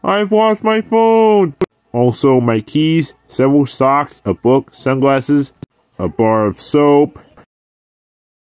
I've lost my phone! Also my keys, several socks, a book, sunglasses, a bar of soap,